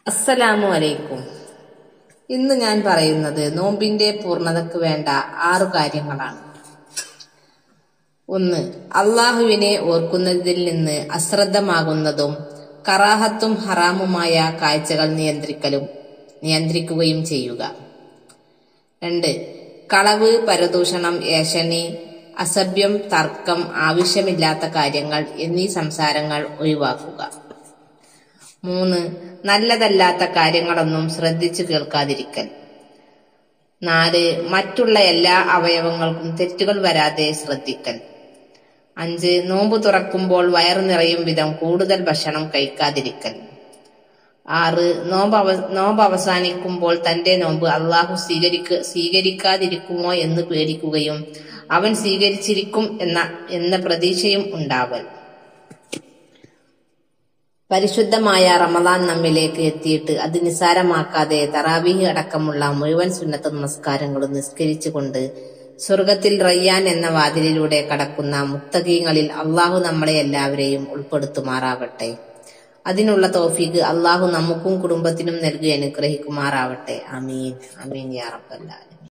അസ്സലാമു അലൈക്കും. ഇന്ന് ഞാൻ പറയുന്നത് നോമ്പിന്റെ പൂർണ്ണതയ്ക്ക് വേണ്ട 6 കാര്യങ്ങളാണ്. 1. അള്ളാഹുവിനെ ഓർക്കുന്നതിൽ നിന്ന് അശ്രദ്ധമാകുന്നതും കറാഹത്തും ഹറാമുമായ കാഴ്ചകൾ നിയന്ത്രിക്കുകയും ചെയ്യുക. 2. കളവ്, പരദൂഷണം, ഏഷണി, അസഭ്യം, തർക്കം, ആവശ്യമില്ലാത്ത കാര്യങ്ങൾ എന്നീ സംസാരങ്ങൾ ഒഴിവാക്കുക. 3. നല്ലതല്ലാത്ത കാര്യങ്ങളൊന്നും ശ്രദ്ധിച്ചു കേൾക്കാതിരിക്കൽ. 4. മറ്റുള്ള എല്ലാ അവയവങ്ങൾക്കും തെറ്റുകൾ വരാതെ ശ്രദ്ധിക്കൽ. 5. നോമ്പ് തുറക്കുമ്പോൾ വയറു നിറയും വിധം കൂടുതൽ ഭക്ഷണം കഴിക്കാതിരിക്കൽ. 6. നോമ്പ് അവസാനിക്കുമ്പോൾ തന്റെ നോമ്പ് അള്ളാഹു സ്വീകരിക്കാതിരിക്കുമോ എന്ന് പേടിക്കുകയും അവൻ സ്വീകരിച്ചിരിക്കും എന്ന പ്രതീക്ഷയും ഉണ്ടാവൽ. പരിശുദ്ധമായ റമദാൻ നമ്മിലേക്ക് എത്തിയിട്ട് അത് നിസ്സാരമാക്കാതെ തറാവീഹ് അടക്കമുള്ള മുഴുവൻ സുന്നത്ത് നമസ്കാരങ്ങളും നിസ്കരിച്ചുകൊണ്ട് സ്വർഗത്തിൽ റയ്യാൻ എന്ന വാതിലിലൂടെ കടക്കുന്ന മുത്തഖീങ്ങളിൽ അള്ളാഹു നമ്മളെ എല്ലാവരെയും ഉൾപ്പെടുത്തുമാറാവട്ടെ. അതിനുള്ള തൗഫീഖ് അള്ളാഹു നമുക്കും കുടുംബത്തിനും നൽകി അനുഗ്രഹിക്കുമാറാവട്ടെ. ആമീൻ ആമീൻ യാ റബ്ബൽ ആലമീൻ.